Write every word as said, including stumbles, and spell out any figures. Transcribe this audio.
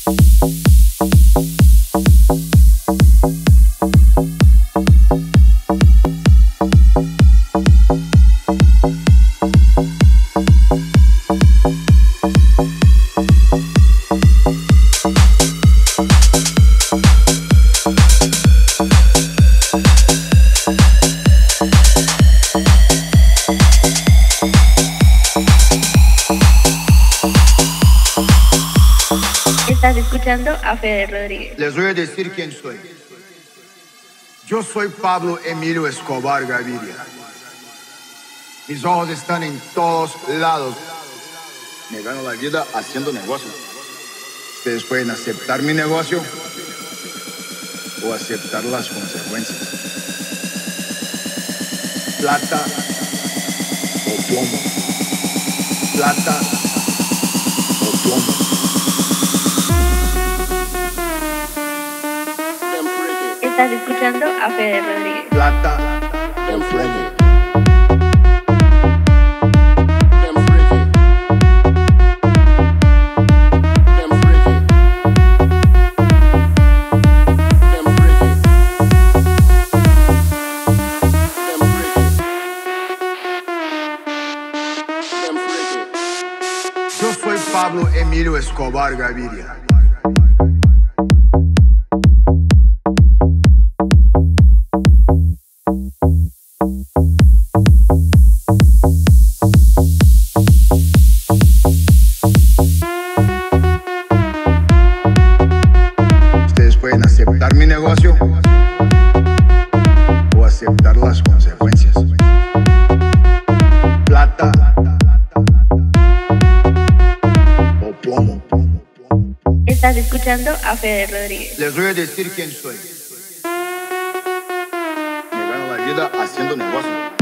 Estás escuchando a Fede Rodríguez. Les voy a decir quién soy. Yo soy Pablo Emilio Escobar Gaviria. Mis ojos están en todos lados. Me gano la vida haciendo negocios. Ustedes pueden aceptar mi negocio o aceptar las consecuencias. Plata o plomo. Plata o plomo. Estás escuchando a Fede Rodríguez. Plata o plomo. Yo soy Pablo Emilio Escobar Gaviria. Ustedes pueden aceptar mi negocio o aceptar las consecuencias. Plata o plomo. Estás escuchando a Fede Rodríguez. Les voy a decir quién soy. Me gano la vida haciendo negocios.